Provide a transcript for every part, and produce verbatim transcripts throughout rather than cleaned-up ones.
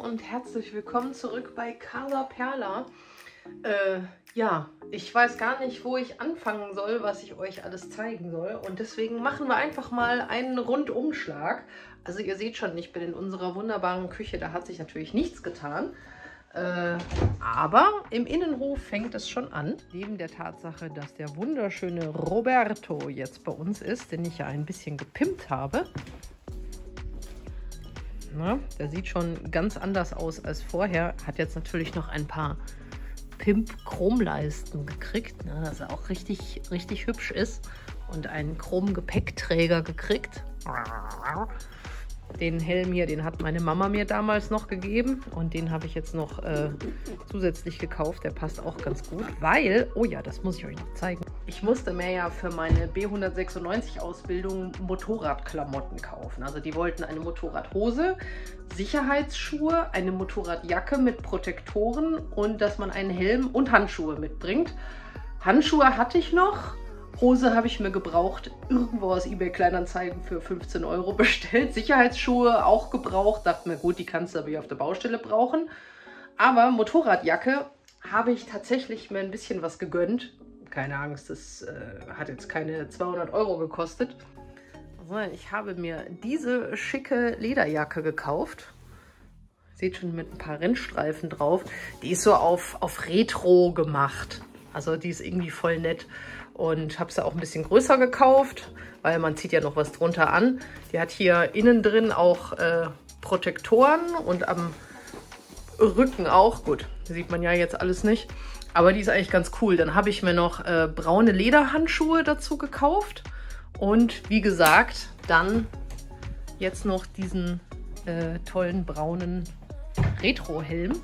und herzlich willkommen zurück bei Casa Perla. Äh, ja, ich weiß gar nicht, wo ich anfangen soll, was ich euch alles zeigen soll. Und deswegen machen wir einfach mal einen Rundumschlag. Also ihr seht schon, ich bin in unserer wunderbaren Küche, da hat sich natürlich nichts getan. Äh, aber im Innenhof fängt es schon an. Neben der Tatsache, dass der wunderschöne Roberto jetzt bei uns ist, den ich ja ein bisschen gepimpt habe. Na, der sieht schon ganz anders aus als vorher. Hat jetzt natürlich noch ein paar Pimp-Chromleisten gekriegt, ne, dass er auch richtig, richtig hübsch ist. Und einen Chrom-Gepäckträger gekriegt. Den Helm hier, den hat meine Mama mir damals noch gegeben. Und den habe ich jetzt noch äh, zusätzlich gekauft. Der passt auch ganz gut, weil, oh ja, das muss ich euch noch zeigen. Ich musste mir ja für meine B hundertsechsundneunzig Ausbildung Motorradklamotten kaufen. Also die wollten eine Motorradhose, Sicherheitsschuhe, eine Motorradjacke mit Protektoren und dass man einen Helm und Handschuhe mitbringt. Handschuhe hatte ich noch. Hose habe ich mir gebraucht, irgendwo aus eBay Kleinanzeigen für fünfzehn Euro bestellt. Sicherheitsschuhe auch gebraucht. Dachte mir, gut, die kannst du aber hier auf der Baustelle brauchen. Aber Motorradjacke habe ich tatsächlich mir ein bisschen was gegönnt. Keine Angst, das äh, hat jetzt keine zweihundert Euro gekostet. Also ich habe mir diese schicke Lederjacke gekauft. Seht schon, mit ein paar Rennstreifen drauf. Die ist so auf, auf Retro gemacht. Also die ist irgendwie voll nett. Und habe sie auch ein bisschen größer gekauft, weil man zieht ja noch was drunter an. Die hat hier innen drin auch äh, Protektoren und am Rücken auch. Gut, sieht man ja jetzt alles nicht. Aber die ist eigentlich ganz cool. Dann habe ich mir noch äh, braune Lederhandschuhe dazu gekauft. Und wie gesagt, dann jetzt noch diesen äh, tollen braunen Retro-Helm.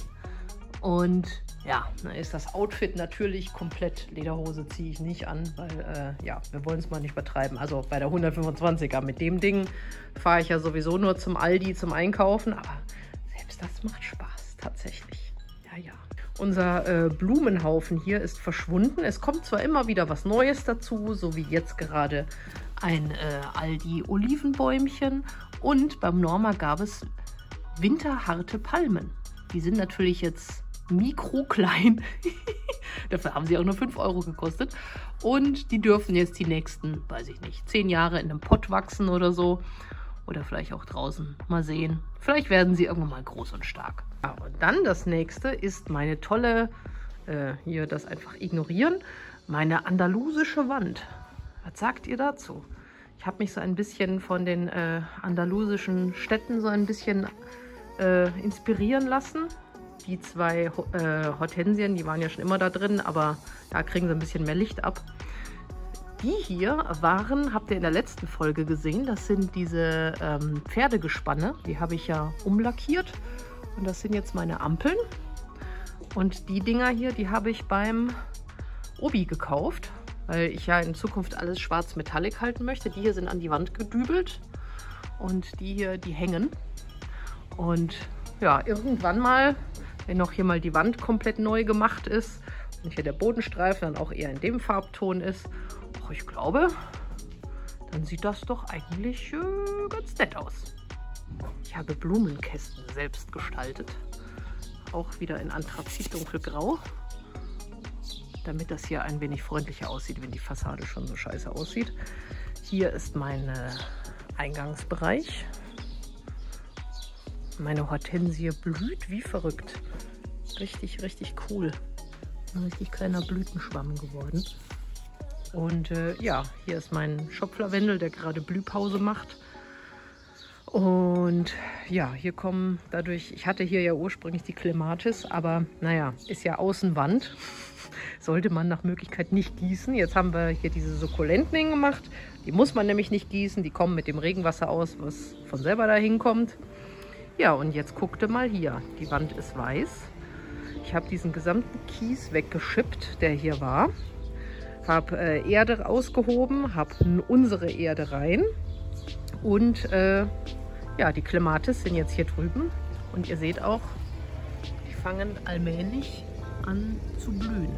Und ja, dann ist das Outfit natürlich komplett. Lederhose ziehe ich nicht an, weil äh, ja, wir wollen es mal nicht übertreiben. Also bei der hundertfünfundzwanziger mit dem Ding fahre ich ja sowieso nur zum Aldi zum Einkaufen. Aber selbst das macht Spaß, tatsächlich. Ja, ja. Unser äh, Blumenhaufen hier ist verschwunden. Es kommt zwar immer wieder was Neues dazu, so wie jetzt gerade ein äh, Aldi-Olivenbäumchen. Und beim Norma gab es winterharte Palmen. Die sind natürlich jetzt mikroklein. Dafür haben sie auch nur fünf Euro gekostet. Und die dürfen jetzt die nächsten, weiß ich nicht, zehn Jahre in einem Pott wachsen oder so. Oder vielleicht auch draußen. Mal sehen. Vielleicht werden sie irgendwann mal groß und stark. Ja, und dann das nächste ist meine tolle, äh, hier das einfach ignorieren, meine andalusische Wand. Was sagt ihr dazu? Ich habe mich so ein bisschen von den äh, andalusischen Städten so ein bisschen äh, inspirieren lassen. Die zwei äh, Hortensien, die waren ja schon immer da drin, aber da kriegen sie ein bisschen mehr Licht ab. Die hier waren, habt ihr in der letzten Folge gesehen, das sind diese ähm, Pferdegespanne. Die habe ich ja umlackiert und das sind jetzt meine Ampeln. Und die Dinger hier, die habe ich beim Obi gekauft, weil ich ja in Zukunft alles schwarz Metallic halten möchte. Die hier sind an die Wand gedübelt und die hier, die hängen. Und ja, irgendwann mal, wenn noch hier mal die Wand komplett neu gemacht ist und hier der Bodenstreifen dann auch eher in dem Farbton ist, oh, ich glaube, dann sieht das doch eigentlich äh, ganz nett aus. Ich habe Blumenkästen selbst gestaltet. Auch wieder in Anthrazit dunkelgrau, damit das hier ein wenig freundlicher aussieht, wenn die Fassade schon so scheiße aussieht. Hier ist mein äh, Eingangsbereich. Meine Hortensie blüht wie verrückt. Richtig, richtig cool. Ein richtig kleiner Blütenschwamm geworden. Und äh, ja, hier ist mein Schopflavendel, der gerade Blühpause macht. Und ja, hier kommen dadurch, ich hatte hier ja ursprünglich die Clematis, aber naja, ist ja Außenwand. Sollte man nach Möglichkeit nicht gießen. Jetzt haben wir hier diese Sukkulenten hingemacht. Die muss man nämlich nicht gießen. Die kommen mit dem Regenwasser aus, was von selber da hinkommt. Ja, und jetzt guckte mal hier. Die Wand ist weiß. Ich habe diesen gesamten Kies weggeschippt, der hier war. Habe äh, Erde ausgehoben, habe unsere Erde rein. Und äh, ja, die Clematis sind jetzt hier drüben. Und ihr seht auch, die fangen allmählich an zu blühen.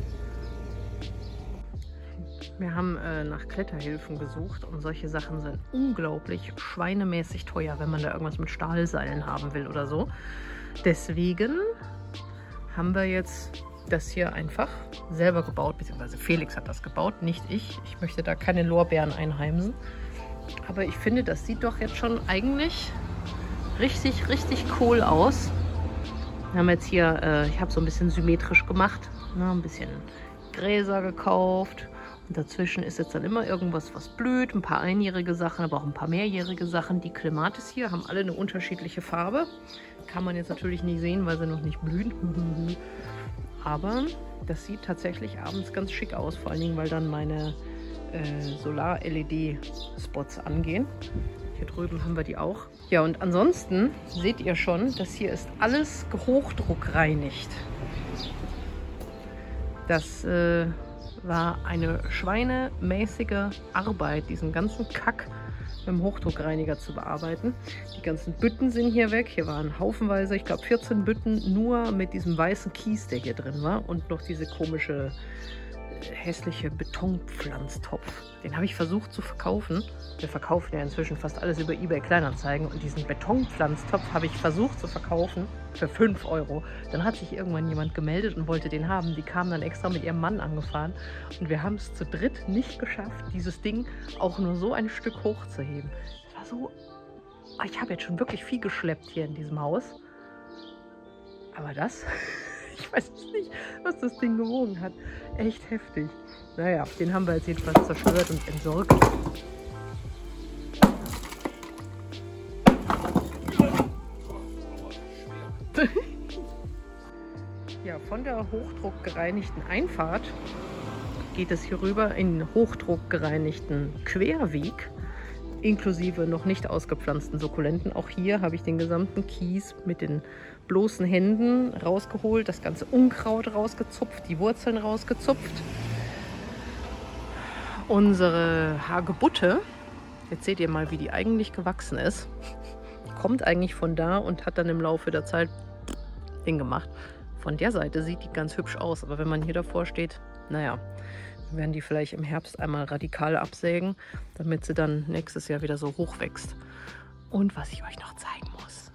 Wir haben äh, nach Kletterhilfen gesucht und solche Sachen sind unglaublich schweinemäßig teuer, wenn man da irgendwas mit Stahlseilen haben will oder so. Deswegen haben wir jetzt das hier einfach selber gebaut, beziehungsweise Felix hat das gebaut, nicht ich. Ich möchte da keine Lorbeeren einheimsen. Aber ich finde, das sieht doch jetzt schon eigentlich richtig, richtig cool aus. Wir haben jetzt hier, äh, ich habe so ein bisschen symmetrisch gemacht, ne, ein bisschen Gräser gekauft. Und dazwischen ist jetzt dann immer irgendwas, was blüht. Ein paar einjährige Sachen, aber auch ein paar mehrjährige Sachen. Die Clematis hier haben alle eine unterschiedliche Farbe. Kann man jetzt natürlich nicht sehen, weil sie noch nicht blühen. Aber das sieht tatsächlich abends ganz schick aus. Vor allen Dingen, weil dann meine äh, Solar-L E D-Spots angehen. Hier drüben haben wir die auch. Ja, und ansonsten seht ihr schon, das hier ist alles hochdruckreinigt. Das äh, war eine schweinemäßige Arbeit, diesen ganzen Kack mit dem Hochdruckreiniger zu bearbeiten. Die ganzen Bütten sind hier weg. Hier waren haufenweise, ich glaube vierzehn Bütten, nur mit diesem weißen Kies, der hier drin war. Und noch diese komische, äh, hässliche Betonpflanztopf. Den habe ich versucht zu verkaufen. Wir verkaufen ja inzwischen fast alles über eBay Kleinanzeigen. Und diesen Betonpflanztopf habe ich versucht zu verkaufen für fünf Euro. Dann hat sich irgendwann jemand gemeldet und wollte den haben. Die kamen dann extra mit ihrem Mann angefahren. Und wir haben es zu dritt nicht geschafft, dieses Ding auch nur so ein Stück hochzuheben. Das war so... Ich habe jetzt schon wirklich viel geschleppt hier in diesem Haus. Aber das... Ich weiß nicht, was das Ding gewogen hat. Echt heftig. Naja, den haben wir jetzt jedenfalls zerstört und entsorgt. Ja, von der hochdruckgereinigten Einfahrt geht es hier rüber in den hochdruckgereinigten Querweg, inklusive noch nicht ausgepflanzten Sukkulenten. Auch hier habe ich den gesamten Kies mit den bloßen Händen rausgeholt, das ganze Unkraut rausgezupft, die Wurzeln rausgezupft. Unsere Hagebutte, jetzt seht ihr mal, wie die eigentlich gewachsen ist, kommt eigentlich von da und hat dann im Laufe der Zeit hingemacht. Von der Seite sieht die ganz hübsch aus, aber wenn man hier davor steht, naja, werden die vielleicht im Herbst einmal radikal absägen, damit sie dann nächstes Jahr wieder so hoch wächst. Und was ich euch noch zeigen muss.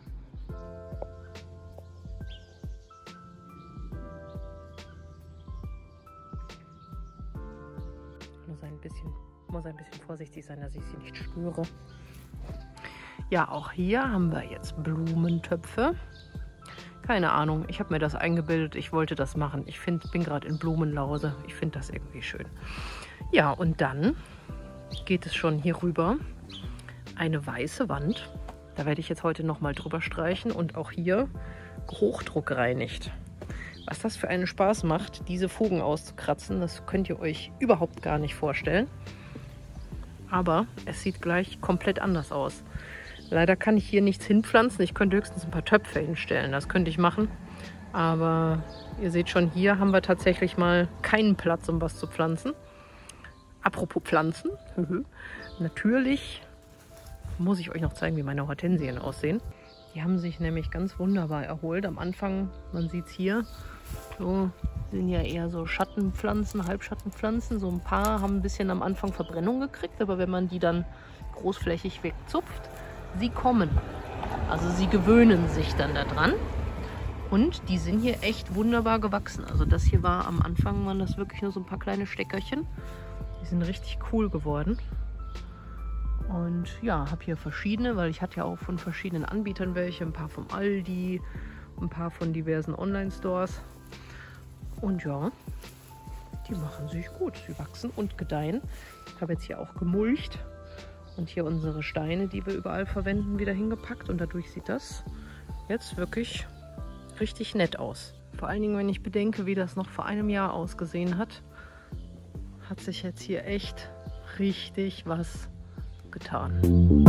Ich muss ein bisschen, muss ein bisschen vorsichtig sein, dass ich sie nicht störe. Ja, auch hier haben wir jetzt Blumentöpfe. Keine Ahnung, ich habe mir das eingebildet, ich wollte das machen. Ich find, bin gerade in Blumenlause, ich finde das irgendwie schön. Ja, und dann geht es schon hier rüber. Eine weiße Wand, da werde ich jetzt heute nochmal drüber streichen und auch hier hochdruckreinigt. Was das für einen Spaß macht, diese Fugen auszukratzen, das könnt ihr euch überhaupt gar nicht vorstellen. Aber es sieht gleich komplett anders aus. Leider kann ich hier nichts hinpflanzen. Ich könnte höchstens ein paar Töpfe hinstellen. Das könnte ich machen. Aber ihr seht schon, hier haben wir tatsächlich mal keinen Platz, um was zu pflanzen. Apropos Pflanzen. Natürlich muss ich euch noch zeigen, wie meine Hortensien aussehen. Die haben sich nämlich ganz wunderbar erholt. Am Anfang, man sieht es hier, so sind ja eher so Schattenpflanzen, Halbschattenpflanzen. So ein paar haben ein bisschen am Anfang Verbrennung gekriegt. Aber wenn man die dann großflächig wegzupft, sie kommen. Also sie gewöhnen sich dann daran. Und die sind hier echt wunderbar gewachsen. Also das hier war am Anfang, waren das wirklich nur so ein paar kleine Steckerchen. Die sind richtig cool geworden. Und ja, habe hier verschiedene, weil ich hatte ja auch von verschiedenen Anbietern welche. Ein paar vom Aldi, ein paar von diversen Online-Stores. Und ja, die machen sich gut. Sie wachsen und gedeihen. Ich habe jetzt hier auch gemulcht. Und hier unsere Steine, die wir überall verwenden, wieder hingepackt. Und dadurch sieht das jetzt wirklich richtig nett aus. Vor allen Dingen, wenn ich bedenke, wie das noch vor einem Jahr ausgesehen hat, hat sich jetzt hier echt richtig was getan.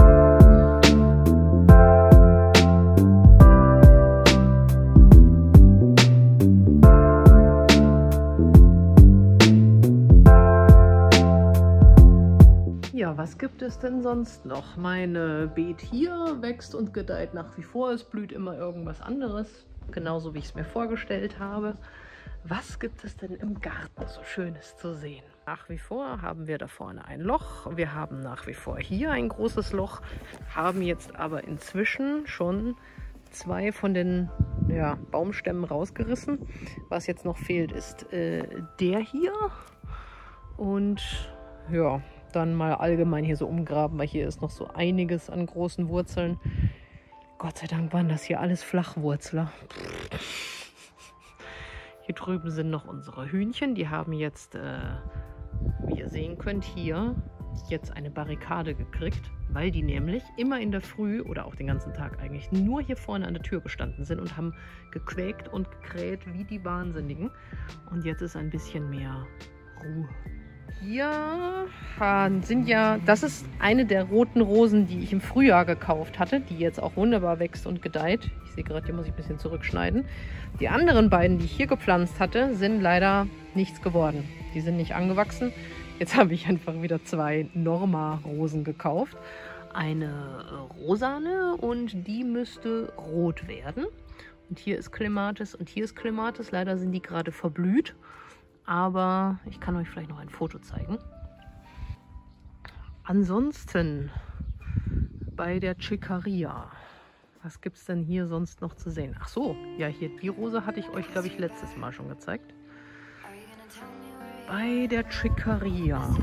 Ja, was gibt es denn sonst noch? Meine Beet hier wächst und gedeiht nach wie vor. Es blüht immer irgendwas anderes, genauso wie ich es mir vorgestellt habe. Was gibt es denn im Garten so Schönes zu sehen? Nach wie vor haben wir da vorne ein Loch. Wir haben nach wie vor hier ein großes Loch, haben jetzt aber inzwischen schon zwei von den ja, Baumstämmen rausgerissen. Was jetzt noch fehlt, ist äh, der hier. Und ja, dann mal allgemein hier so umgraben, weil hier ist noch so einiges an großen Wurzeln. Gott sei Dank waren das hier alles Flachwurzler. Hier drüben sind noch unsere Hühnchen. Die haben jetzt, äh, wie ihr sehen könnt, hier jetzt eine Barrikade gekriegt, weil die nämlich immer in der Früh oder auch den ganzen Tag eigentlich nur hier vorne an der Tür gestanden sind und haben gequäkt und gekräht wie die Wahnsinnigen. Und jetzt ist ein bisschen mehr Ruhe. Hier sind ja, das ist eine der roten Rosen, die ich im Frühjahr gekauft hatte, die jetzt auch wunderbar wächst und gedeiht. Ich sehe gerade, hier muss ich ein bisschen zurückschneiden. Die anderen beiden, die ich hier gepflanzt hatte, sind leider nichts geworden. Die sind nicht angewachsen. Jetzt habe ich einfach wieder zwei Norma-Rosen gekauft. Eine rosane und die müsste rot werden. Und hier ist Clematis und hier ist Clematis. Leider sind die gerade verblüht. Aber ich kann euch vielleicht noch ein Foto zeigen. Ansonsten bei der Chicaria. Was gibt es denn hier sonst noch zu sehen? Ach so, ja, hier die Rose hatte ich euch, glaube ich, letztes Mal schon gezeigt. Bei der Chicaria.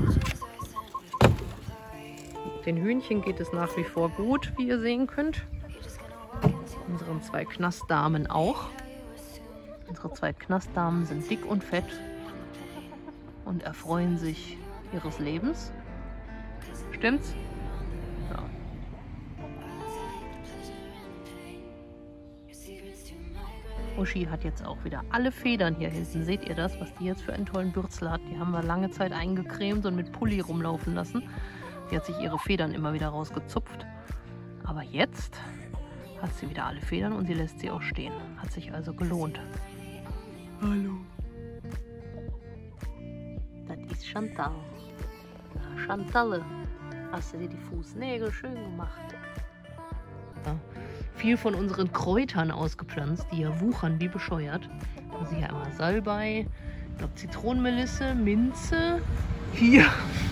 Den Hühnchen geht es nach wie vor gut, wie ihr sehen könnt. Unseren zwei Knastdamen auch. Unsere zwei Knastdamen sind dick und fett und erfreuen sich ihres Lebens. Stimmt's? Ja. Uschi hat jetzt auch wieder alle Federn hier hinten. Seht ihr das, was die jetzt für einen tollen Bürzel hat? Die haben wir lange Zeit eingecremt und mit Pulli rumlaufen lassen. Die hat sich ihre Federn immer wieder rausgezupft. Aber jetzt hat sie wieder alle Federn und sie lässt sie auch stehen. Hat sich also gelohnt. Hallo. Das ist Chantal. Na, Chantalle, hast du dir die Fußnägel schön gemacht? Ja. Viel von unseren Kräutern ausgepflanzt, die ja wuchern wie bescheuert. Also hier einmal Salbei, ich glaube Zitronenmelisse, Minze. Hier,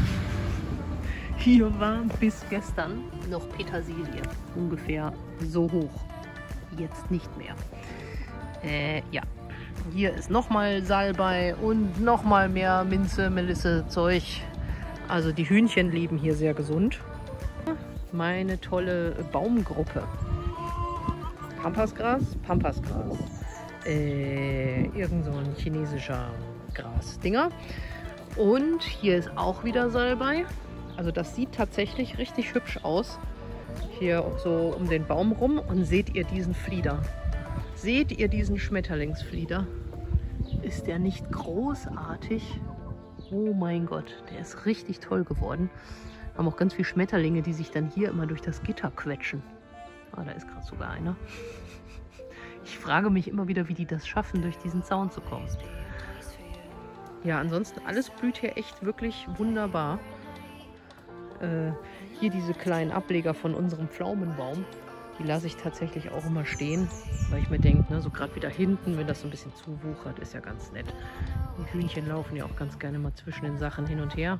hier war bis gestern noch Petersilie, ungefähr so hoch. Jetzt nicht mehr. Äh, ja, hier ist nochmal Salbei und nochmal mehr Minze, Melisse, Zeug. Also die Hühnchen leben hier sehr gesund. Meine tolle Baumgruppe. Pampasgras, Pampasgras. Äh, irgend so ein chinesischer Grasdinger. Und hier ist auch wieder Salbei. Also das sieht tatsächlich richtig hübsch aus. Hier so um den Baum rum. Und seht ihr diesen Flieder? Seht ihr diesen Schmetterlingsflieder? Ist der nicht großartig? Oh mein Gott, der ist richtig toll geworden. Wir haben auch ganz viele Schmetterlinge, die sich dann hier immer durch das Gitter quetschen. Ah, da ist gerade sogar einer. Ich frage mich immer wieder, wie die das schaffen, durch diesen Zaun zu kommen. Ja, ansonsten alles blüht hier echt wirklich wunderbar. Äh, hier diese kleinen Ableger von unserem Pflaumenbaum, die lasse ich tatsächlich auch immer stehen, weil ich mir denke, ne, so gerade wieder hinten, wenn das so ein bisschen zuwuchert, ist ja ganz nett. Die Hühnchen laufen ja auch ganz gerne mal zwischen den Sachen hin und her.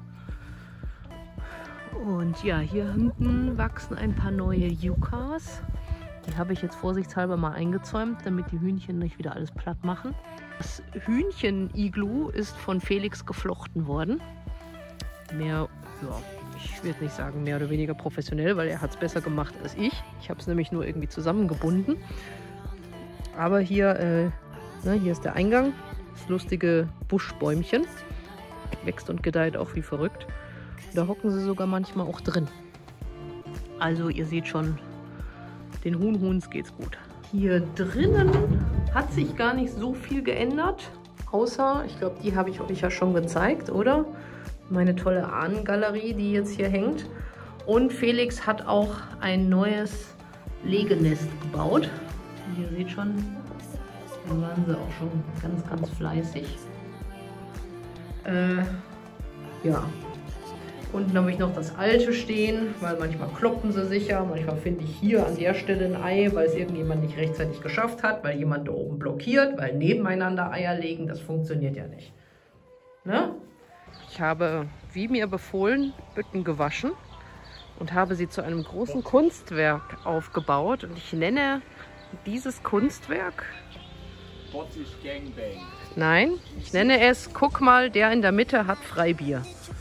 Und ja, hier hinten wachsen ein paar neue Yuccas. Die habe ich jetzt vorsichtshalber mal eingezäumt, damit die Hühnchen nicht wieder alles platt machen. Das Hühnchen-Iglu ist von Felix geflochten worden. Mehr, ja, ich will nicht sagen mehr oder weniger professionell, weil er hat es besser gemacht als ich. Ich habe es nämlich nur irgendwie zusammengebunden. Aber hier, äh, ne, hier ist der Eingang. Das lustige Buschbäumchen. Wächst und gedeiht auch wie verrückt. Da hocken sie sogar manchmal auch drin. Also ihr seht schon, den Huhn-Huhns geht's gut. Hier drinnen hat sich gar nicht so viel geändert. Außer, ich glaube, die habe ich euch ja schon gezeigt, oder? Meine tolle Ahnengalerie, die jetzt hier hängt. Und Felix hat auch ein neues Legenest gebaut. Und ihr seht schon, da waren sie auch schon ganz, ganz fleißig. Äh, ja. Unten habe ich noch das alte stehen, weil manchmal kloppen sie sich ja. Manchmal finde ich hier an der Stelle ein Ei, weil es irgendjemand nicht rechtzeitig geschafft hat, weil jemand da oben blockiert, weil nebeneinander Eier legen, das funktioniert ja nicht. Ne? Ich habe, wie mir befohlen, Bütten gewaschen und habe sie zu einem großen Kunstwerk aufgebaut. Und ich nenne dieses Kunstwerk. Bottich Gangbang. Nein, ich nenne es, guck mal, der in der Mitte hat Freibier.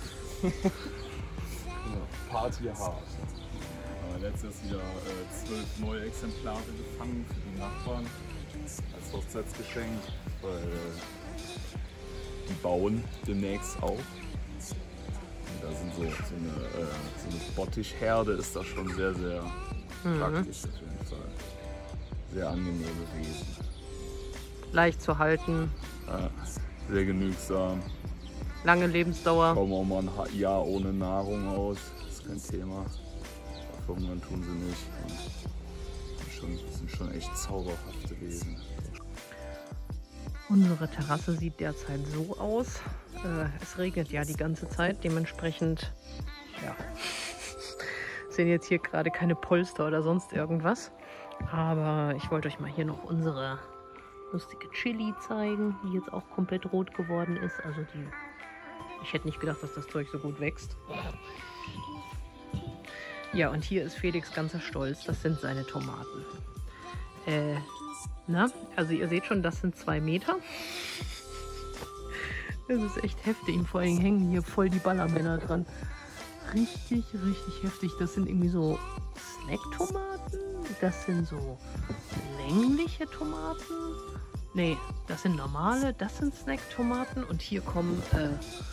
Party Hard. Letztes wieder äh, zwölf neue Exemplare gefangen für die Nachbarn als Hochzeitsgeschenk, weil äh, die bauen demnächst auch. Und da sind so, so eine, äh, so eine Bottichherde ist da schon sehr, sehr mhm. praktisch auf jeden Fall. Sehr angenehme Wesen. Leicht zu halten. Ja, sehr genügsam. Lange Lebensdauer. Kommen auch mal ein Jahr ohne Nahrung aus, das ist kein Thema. Verhungern tun sie nicht. Und schon, das sind schon echt zauberhafte Wesen. Unsere Terrasse sieht derzeit so aus. Äh, es regnet ja die ganze Zeit, dementsprechend ja, sind jetzt hier gerade keine Polster oder sonst irgendwas. Aber ich wollte euch mal hier noch unsere lustige Chili zeigen, die jetzt auch komplett rot geworden ist. Also die, ich hätte nicht gedacht, dass das Zeug so gut wächst. Ja, und hier ist Felix ganzer Stolz. Das sind seine Tomaten. Äh, na, also ihr seht schon, das sind zwei Meter. Das ist echt heftig. Vor allem hängen hier voll die Ballermänner dran. Richtig, richtig heftig. Das sind irgendwie so Snacktomaten. Das sind so längliche Tomaten. Nee, das sind normale. Das sind Snacktomaten. Und hier kommen äh,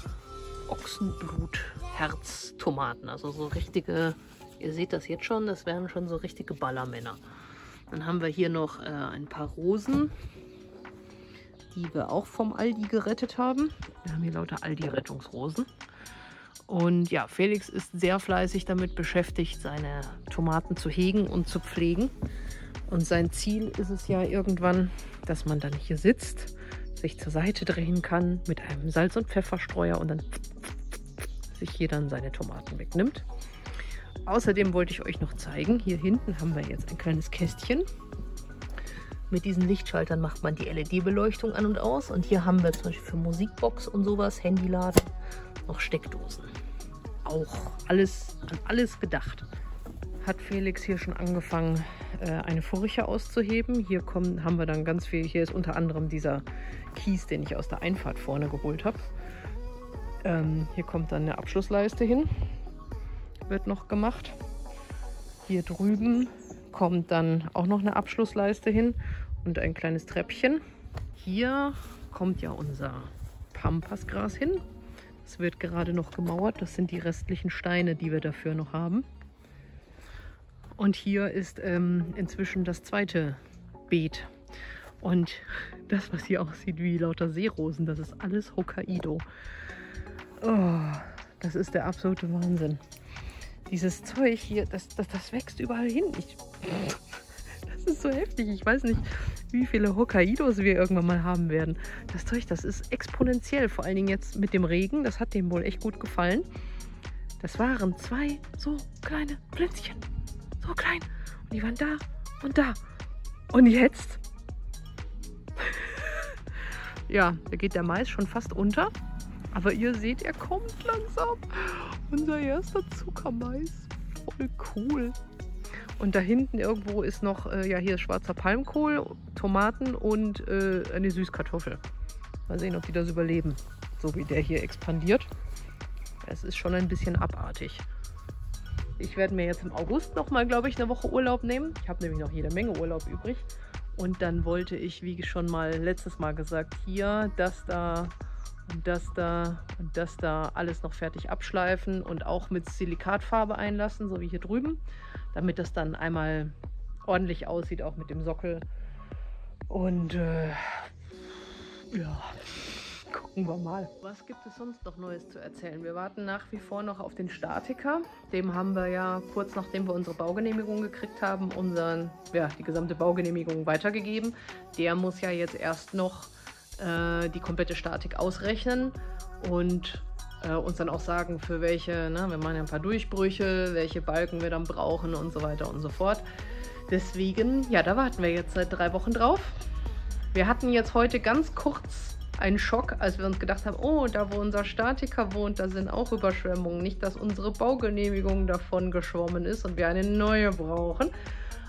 Ochsenblut-Herztomaten. Also so richtige... Ihr seht das jetzt schon, das wären schon so richtige Ballermänner. Dann haben wir hier noch äh, ein paar Rosen, die wir auch vom Aldi gerettet haben. Wir haben hier lauter Aldi-Rettungsrosen. Und ja, Felix ist sehr fleißig damit beschäftigt, seine Tomaten zu hegen und zu pflegen. Und sein Ziel ist es ja irgendwann, dass man dann hier sitzt, sich zur Seite drehen kann mit einem Salz- und Pfefferstreuer und dann sich hier dann seine Tomaten wegnimmt. Außerdem wollte ich euch noch zeigen, hier hinten haben wir jetzt ein kleines Kästchen. Mit diesen Lichtschaltern macht man die L E D-Beleuchtung an und aus. Und hier haben wir zum Beispiel für Musikbox und sowas, Handyladen, noch Steckdosen. Auch alles, an alles gedacht. Hat Felix hier schon angefangen, eine Furche auszuheben. Hier kommen, haben wir dann ganz viel, hier ist unter anderem dieser Kies, den ich aus der Einfahrt vorne geholt habe. Ähm, hier kommt dann eine Abschlussleiste hin. Wird noch gemacht. Hier drüben kommt dann auch noch eine Abschlussleiste hin und ein kleines Treppchen. Hier kommt ja unser Pampasgras hin. Das wird gerade noch gemauert. Das sind die restlichen Steine, die wir dafür noch haben. Und hier ist ähm, inzwischen das zweite Beet. Und das, was hier aussieht wie lauter Seerosen, das ist alles Hokkaido. Oh, das ist der absolute Wahnsinn. Dieses Zeug hier, das, das, das wächst überall hin. Ich, das ist so heftig. Ich weiß nicht, wie viele Hokkaidos wir irgendwann mal haben werden. Das Zeug, das ist exponentiell. Vor allen Dingen jetzt mit dem Regen. Das hat dem wohl echt gut gefallen. Das waren zwei so kleine Pflänzchen. So klein. Und die waren da und da. Und jetzt? Ja, da geht der Mais schon fast unter. Aber ihr seht, er kommt langsam. Unser erster Zuckermais. Voll cool. Und da hinten irgendwo ist noch, äh, ja, hier ist schwarzer Palmkohl, Tomaten und äh, eine Süßkartoffel. Mal sehen, ob die das überleben. So wie der hier expandiert. Es ist schon ein bisschen abartig. Ich werde mir jetzt im August nochmal, glaube ich, eine Woche Urlaub nehmen. Ich habe nämlich noch jede Menge Urlaub übrig. Und dann wollte ich, wie schon mal letztes Mal gesagt, hier das da und das da und das da alles noch fertig abschleifen und auch mit Silikatfarbe einlassen, so wie hier drüben, damit das dann einmal ordentlich aussieht, auch mit dem Sockel. Und äh, ja, gucken wir mal. Was gibt es sonst noch Neues zu erzählen? Wir warten nach wie vor noch auf den Statiker. Dem haben wir ja kurz nachdem wir unsere Baugenehmigung gekriegt haben, unseren, ja, die gesamte Baugenehmigung weitergegeben. Der muss ja jetzt erst noch äh, die komplette Statik ausrechnen und äh, uns dann auch sagen, für welche, ne, wir machen ja ein paar Durchbrüche, welche Balken wir dann brauchen und so weiter und so fort. Deswegen, ja, da warten wir jetzt seit drei Wochen drauf. Wir hatten jetzt heute ganz kurz einen Schock, als wir uns gedacht haben, oh, da wo unser Statiker wohnt, da sind auch Überschwemmungen. Nicht, dass unsere Baugenehmigung davon geschwommen ist und wir eine neue brauchen.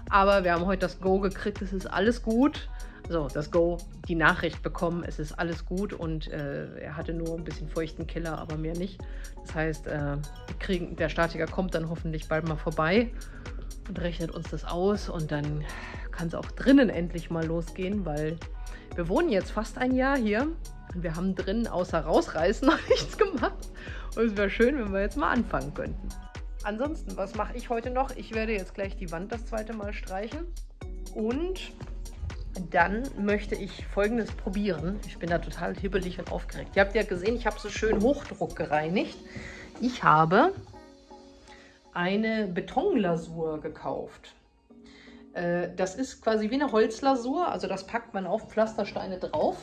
Aber wir haben heute das Go gekriegt, es ist alles gut. So, das Go, die Nachricht bekommen, es ist alles gut und äh, er hatte nur ein bisschen feuchten Killer, aber mehr nicht. Das heißt, äh, wir kriegen, der Statiker kommt dann hoffentlich bald mal vorbei und rechnet uns das aus und dann kann es auch drinnen endlich mal losgehen, weil wir wohnen jetzt fast ein Jahr hier und wir haben drinnen außer rausreißen noch nichts gemacht und es wäre schön, wenn wir jetzt mal anfangen könnten. Ansonsten, was mache ich heute noch? Ich werde jetzt gleich die Wand das zweite Mal streichen und dann möchte ich Folgendes probieren. Ich bin da total hibbelig und aufgeregt. Ihr habt ja gesehen, ich habe so schön Hochdruck gereinigt. Ich habe eine Betonlasur gekauft. Äh, das ist quasi wie eine Holzlasur, also das packt man auf Pflastersteine drauf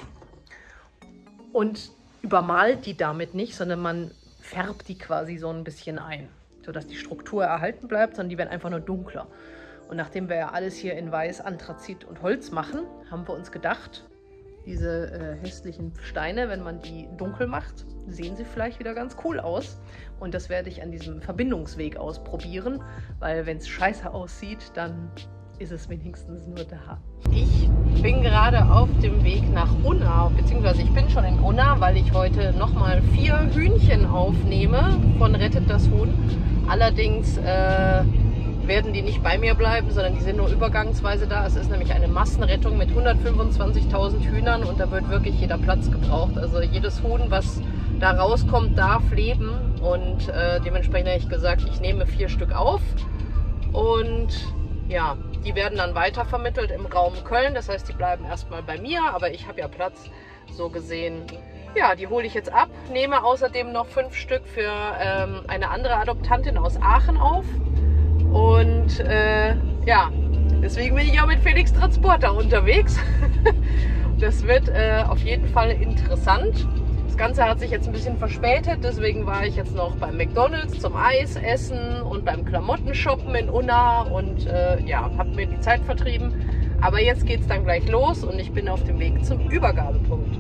und übermalt die damit nicht, sondern man färbt die quasi so ein bisschen ein, sodass die Struktur erhalten bleibt, sondern die werden einfach nur dunkler. Und nachdem wir ja alles hier in Weiß, Anthrazit und Holz machen, haben wir uns gedacht, diese äh, hässlichen Steine, wenn man die dunkel macht, sehen sie vielleicht wieder ganz cool aus. Und das werde ich an diesem Verbindungsweg ausprobieren, weil wenn es scheiße aussieht, dann ist es wenigstens nur da. Ich bin gerade auf dem Weg nach Unna, beziehungsweise ich bin schon in Unna, weil ich heute nochmal vier Hühnchen aufnehme von Rettet das Huhn. Allerdings äh, werden die nicht bei mir bleiben, sondern die sind nur übergangsweise da. Es ist nämlich eine Massenrettung mit hundertfünfundzwanzigtausend Hühnern und da wird wirklich jeder Platz gebraucht. Also jedes Huhn, was da rauskommt, darf leben und äh, dementsprechend habe ich gesagt, ich nehme vier Stück auf und ja, die werden dann weitervermittelt im Raum Köln. Das heißt, die bleiben erstmal bei mir, aber ich habe ja Platz, so gesehen. Ja, die hole ich jetzt ab, nehme außerdem noch fünf Stück für ähm, eine andere Adoptantin aus Aachen auf. Und äh, ja, deswegen bin ich auch mit Felix Transporter unterwegs. Das wird äh, auf jeden Fall interessant. Das Ganze hat sich jetzt ein bisschen verspätet, deswegen war ich jetzt noch beim McDonald's zum Eis essen und beim Klamottenshoppen in Unna und äh, ja, habe mir die Zeit vertrieben. Aber jetzt geht es dann gleich los und ich bin auf dem Weg zum Übergabepunkt.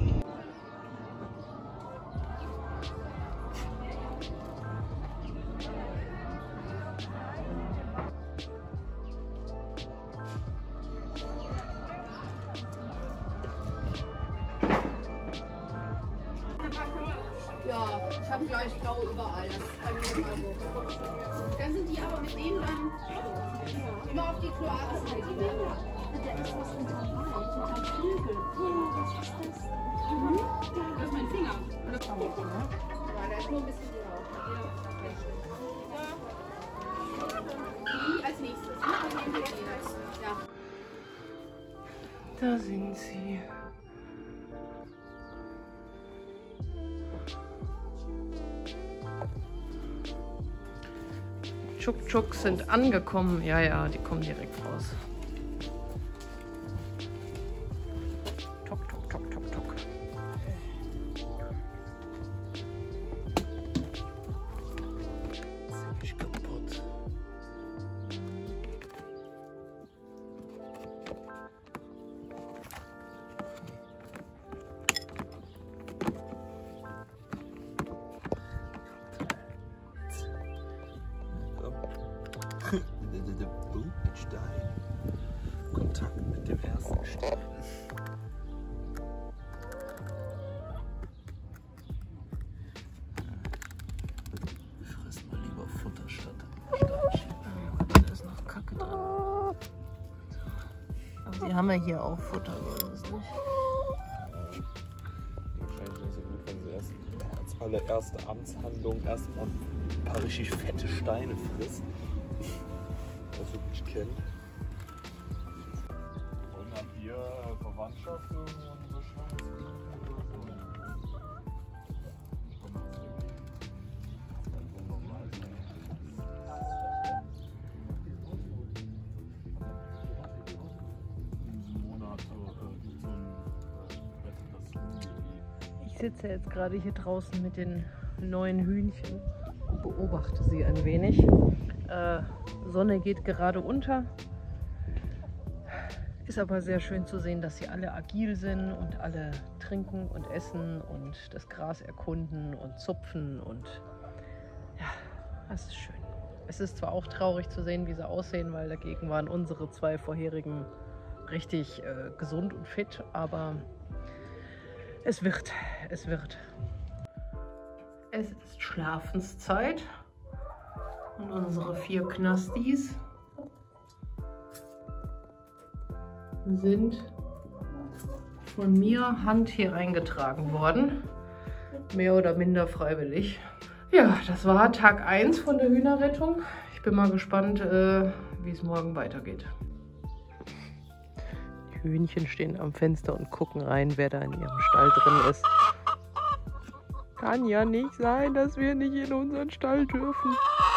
Ja, ich habe gleich blau überall. Das ist bei mir immer so. Dann sind die aber mit denen dann immer auf die Kloake-Seite. Da ist was unter Wald, unter Flügel. Was ist das? Mhm. Das ist mein Finger. Das kann man, ne? Ja, da ist nur ein bisschen drauf. Die als nächstes. Ja. Da sind sie. Tschuk-Tschuk sind angekommen. Ja, ja, die kommen direkt raus. Tok, tok, tok, tok, tok. Ziemlich kaputt. Stein. Kontakt mit dem ersten Stein. Friss mal lieber Futter statt Steinchen. Da ist noch Kacke dran. Aber sie haben ja hier auch Futter, so ist es nicht. Wahrscheinlich nicht so gut, wenn sie erst als allererste Amtshandlung erstmal ein paar richtig fette Steine frisst. Das wirklich kennt. Und habt ihr Verwandtschaft irgendwo in der Schweiz? Ich sitze jetzt gerade hier draußen mit den neuen Hühnchen und beobachte sie ein wenig. Äh, Sonne geht gerade unter. Ist aber sehr schön zu sehen, dass sie alle agil sind und alle trinken und essen und das Gras erkunden und zupfen und ja, das ist schön. Es ist zwar auch traurig zu sehen, wie sie aussehen, weil dagegen waren unsere zwei vorherigen richtig äh, gesund und fit, aber es wird, es wird. Es ist Schlafenszeit und unsere vier Knastis sind von mir Hand hier eingetragen worden, mehr oder minder freiwillig. Ja, das war Tag eins von der Hühnerrettung. Ich bin mal gespannt, äh, wie es morgen weitergeht. Die Hühnchen stehen am Fenster und gucken rein, wer da in ihrem Stall drin ist. Kann ja nicht sein, dass wir nicht in unseren Stall dürfen.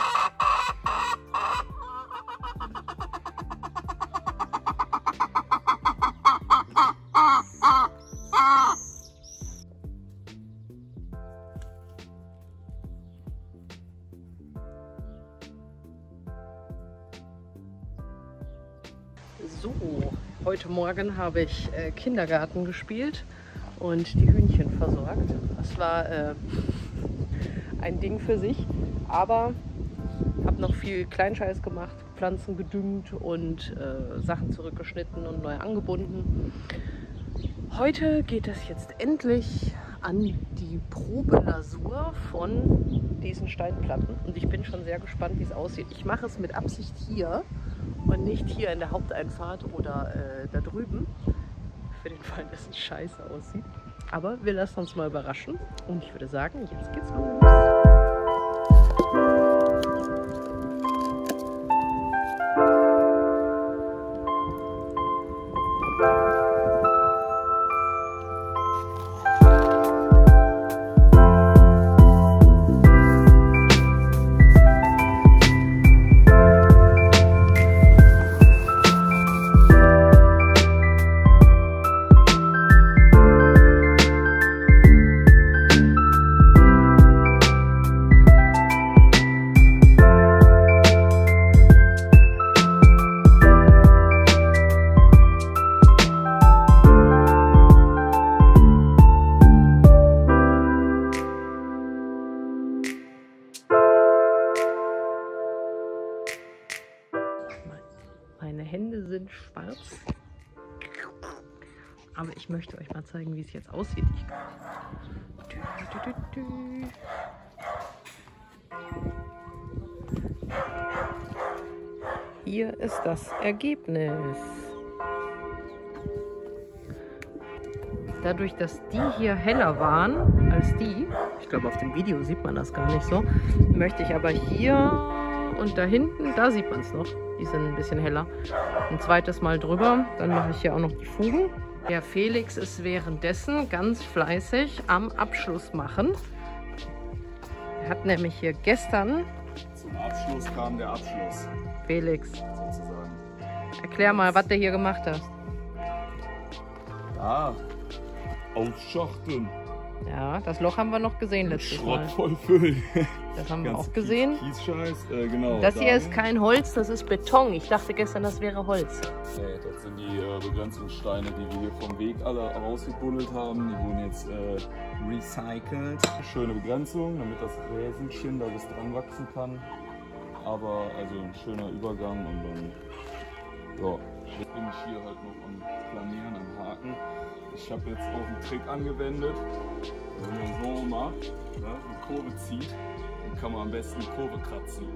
So, heute Morgen habe ich äh, Kindergarten gespielt und die Hühnchen versorgt. Das war äh, ein Ding für sich, aber habe noch viel Kleinscheiß gemacht, Pflanzen gedüngt und äh, Sachen zurückgeschnitten und neu angebunden. Heute geht es jetzt endlich an die Probelasur von diesen Steinplatten und ich bin schon sehr gespannt, wie es aussieht. Ich mache es mit Absicht hier und nicht hier in der Haupteinfahrt oder äh, da drüben, für den Fall, dass es scheiße aussieht. Aber wir lassen uns mal überraschen und ich würde sagen, jetzt geht's los. Meine Hände sind schwarz, aber ich möchte euch mal zeigen, wie es jetzt aussieht. Ich dü, dü, dü, dü. Hier ist das Ergebnis. Dadurch, dass die hier heller waren als die, ich glaube auf dem Video sieht man das gar nicht so, möchte ich aber hier und da hinten, da sieht man es noch, die sind ein bisschen heller. Ein zweites Mal drüber, dann mache ich hier auch noch die Fugen. Der Felix ist währenddessen ganz fleißig am Abschluss machen. Er hat nämlich hier gestern... Zum Abschluss kam der Abschluss. Felix, sozusagen. Erklär mal, was du hier gemacht hast. Ah, ausschachten. Ja, das Loch haben wir noch gesehen letztes Schrott Mal. voll füllen. Das haben wir Ganz auch gesehen. Kies, Kiesscheiß, äh, genau. Das hier dann, ist kein Holz, das ist Beton. Ich dachte gestern, das wäre Holz. Nee, das sind die äh, Begrenzungssteine, die wir hier vom Weg alle rausgebuddelt haben. Die wurden jetzt äh, recycelt. Schöne Begrenzung, damit das Gräsenchen da bis dran wachsen kann. Aber also ein schöner Übergang und dann ja, jetzt bin ich hier halt noch am Planieren, am Haken. Ich habe jetzt auch einen Trick angewendet. Wenn man so macht, ne, eine Kurve zieht, dann kann man am besten eine Kurve kratzen.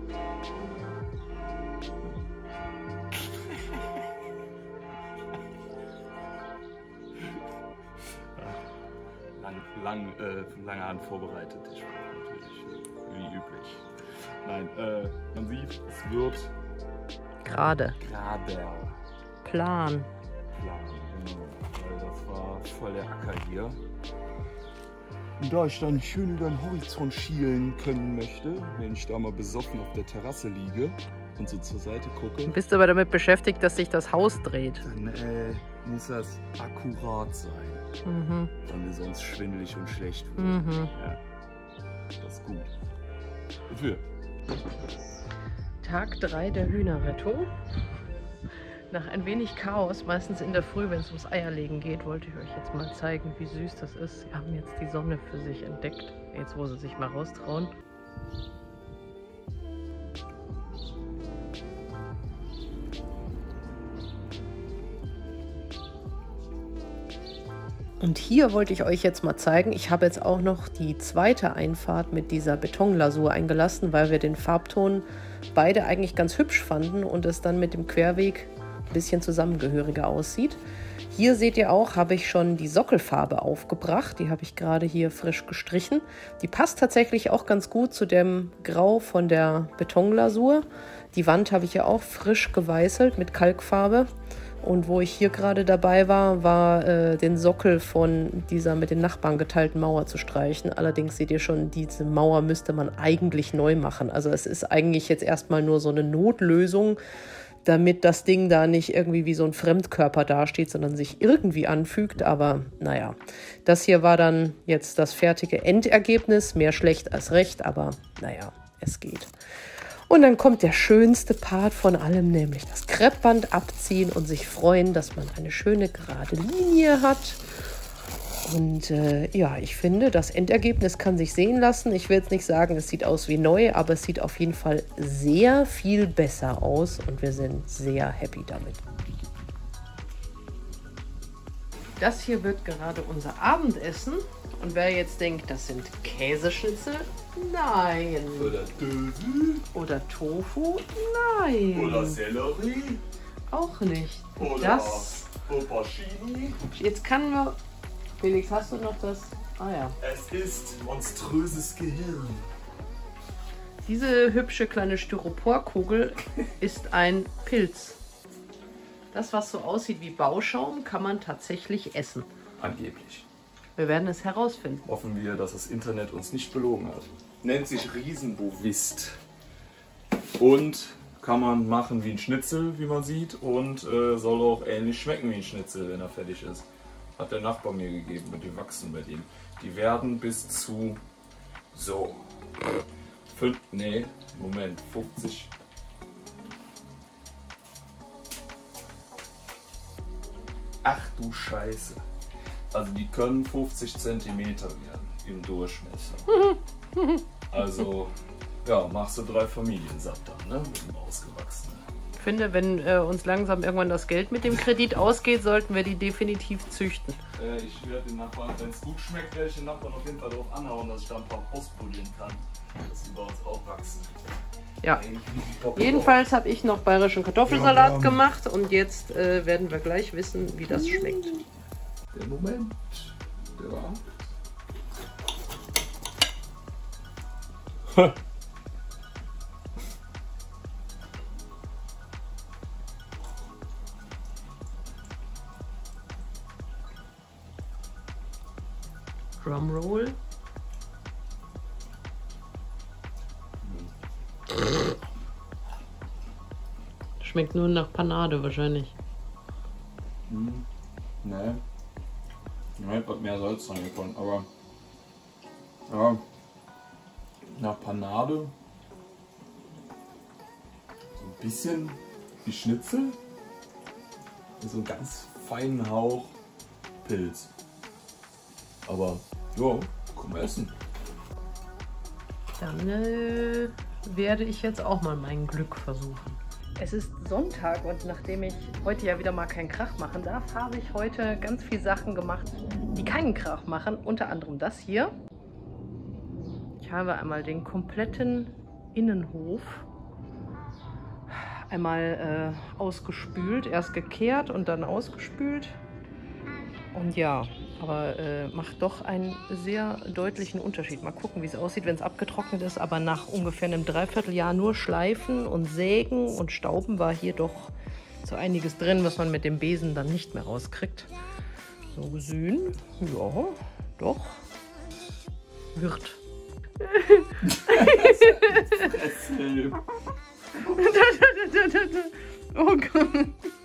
lang, lang, äh, lange Hand vorbereitet. Ich war natürlich wie üblich. Nein, äh, man sieht, es wird Gerade. gerader. Plan. Plan, genau. Weil das war voll der Acker hier. Und da ich dann schön über den Horizont schielen können möchte, wenn ich da mal besoffen auf der Terrasse liege und so zur Seite gucke, Du bist aber damit beschäftigt, dass sich das Haus dreht. dann äh, muss das akkurat sein, Mhm. weil mir sonst schwindelig und schlecht wird. Mhm. Ja, das ist gut. Wofür? Tag drei der Hühnerrettung. Nach ein wenig Chaos, meistens in der Früh, wenn es ums Eierlegen geht, wollte ich euch jetzt mal zeigen, wie süß das ist. Sie haben jetzt die Sonne für sich entdeckt, jetzt wo sie sich mal raustrauen. Und hier wollte ich euch jetzt mal zeigen, ich habe jetzt auch noch die zweite Einfahrt mit dieser Betonlasur eingelassen, weil wir den Farbton beide eigentlich ganz hübsch fanden und es dann mit dem Querweg ein bisschen zusammengehöriger aussieht. Hier seht ihr auch, habe ich schon die Sockelfarbe aufgebracht. Die habe ich gerade hier frisch gestrichen. Die passt tatsächlich auch ganz gut zu dem Grau von der Betonlasur. Die Wand habe ich ja auch frisch geweißelt mit Kalkfarbe. Und wo ich hier gerade dabei war, war äh, den Sockel von dieser mit den Nachbarn geteilten Mauer zu streichen. Allerdings seht ihr schon, diese Mauer müsste man eigentlich neu machen. Also es ist eigentlich jetzt erstmal nur so eine Notlösung, damit das Ding da nicht irgendwie wie so ein Fremdkörper dasteht, sondern sich irgendwie anfügt. Aber naja, das hier war dann jetzt das fertige Endergebnis. Mehr schlecht als recht, aber naja, es geht. Und dann kommt der schönste Part von allem, nämlich das Kreppband abziehen und sich freuen, dass man eine schöne gerade Linie hat. Und äh, ja, ich finde, das Endergebnis kann sich sehen lassen. Ich will jetzt nicht sagen, es sieht aus wie neu, aber es sieht auf jeden Fall sehr viel besser aus und wir sind sehr happy damit. Das hier wird gerade unser Abendessen. Und wer jetzt denkt, das sind Käseschnitzel, nein. Oder Dödel. Oder Tofu, nein. Oder Sellerie. Auch nicht. Oder Das. Aubergine. Jetzt kann nur. Felix, hast du noch das? Ah ja. Es ist monströses Gehirn. Diese hübsche kleine Styroporkugel ist ein Pilz. Das, was so aussieht wie Bauschaum, kann man tatsächlich essen. Angeblich. Wir werden es herausfinden. Hoffen wir, dass das Internet uns nicht belogen hat. Nennt sich Riesenbovist. Und kann man machen wie ein Schnitzel, wie man sieht. Und äh, soll auch ähnlich schmecken wie ein Schnitzel, wenn er fertig ist. Hat der Nachbar mir gegeben, mit dem wachsen bei dem. Die werden bis zu so fünf, nee, Moment, fünfzig. Ach du Scheiße. Also die können fünfzig Zentimeter werden im Durchmesser. Also ja, machst du drei Familien satt dann, ne? Mit dem Ausgewachsenen. Ich finde, wenn äh, uns langsam irgendwann das Geld mit dem Kredit ausgeht, sollten wir die definitiv züchten. Äh, ich werde den Nachbarn, wenn es gut schmeckt, werde ich den Nachbarn auf jeden Fall darauf anhauen, dass ich da ein paar ausprobieren kann, dass die bei uns auch wachsen. Ja, jedenfalls habe ich noch bayerischen Kartoffelsalat gemacht und jetzt äh, werden wir gleich wissen, wie das schmeckt. Der Moment, der war. Drumroll. Schmeckt nur nach Panade wahrscheinlich. Hm, ne. Ich hätte was mehr Salz rein gefunden, aber ja, nach Panade so ein bisschen wie Schnitzel mit so einem ganz feinen Hauch Pilz. Aber ja, kann man essen. Dann äh, werde ich jetzt auch mal mein Glück versuchen. Es ist Sonntag und nachdem ich heute ja wieder mal keinen Krach machen darf, habe ich heute ganz viele Sachen gemacht, die keinen Krach machen. Unter anderem das hier. Ich habe einmal den kompletten Innenhof einmal äh, ausgespült. Erst gekehrt und dann ausgespült. Und ja, aber äh, macht doch einen sehr deutlichen Unterschied. Mal gucken, wie es aussieht, wenn es abgetrocknet ist. Aber nach ungefähr einem Dreivierteljahr nur Schleifen und Sägen und Stauben war hier doch so einiges drin, was man mit dem Besen dann nicht mehr rauskriegt. So gesehen, ja, doch, wird. Oh Gott.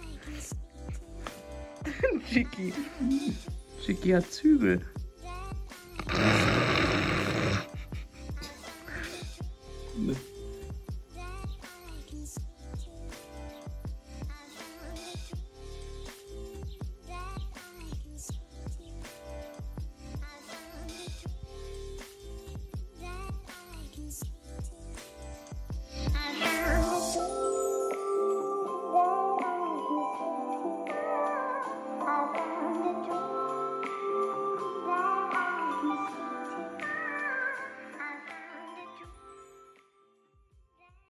Chicky. Chicky hat Zügel. Ne.